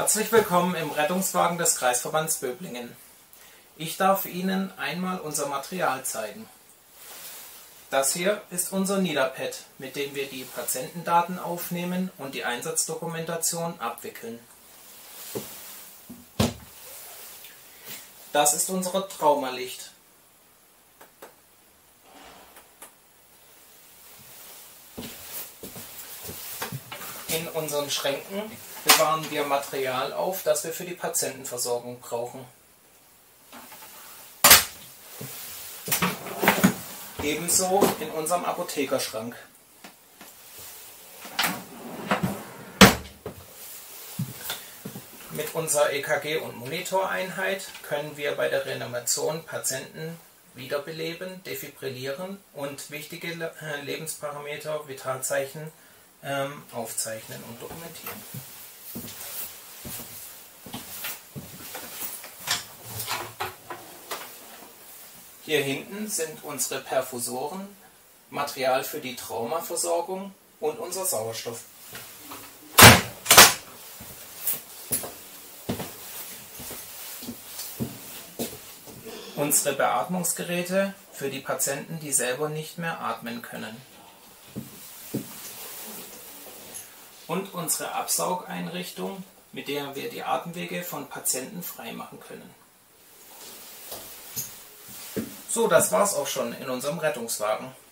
Herzlich willkommen im Rettungswagen des Kreisverbands Böblingen. Ich darf Ihnen einmal unser Material zeigen. Das hier ist unser Niederpad, mit dem wir die Patientendaten aufnehmen und die Einsatzdokumentation abwickeln. Das ist unsere Traumalicht. In unseren Schränken bewahren wir Material auf, das wir für die Patientenversorgung brauchen. Ebenso in unserem Apothekerschrank. Mit unserer EKG- und Monitoreinheit können wir bei der Reanimation Patienten wiederbeleben, defibrillieren und wichtige Lebensparameter, Vitalzeichen aufzeichnen und dokumentieren. Hier hinten sind unsere Perfusoren, Material für die Traumaversorgung und unser Sauerstoff. Unsere Beatmungsgeräte für die Patienten, die selber nicht mehr atmen können. Und unsere Absaugeinrichtung, mit der wir die Atemwege von Patienten freimachen können. So, das war's auch schon in unserem Rettungswagen.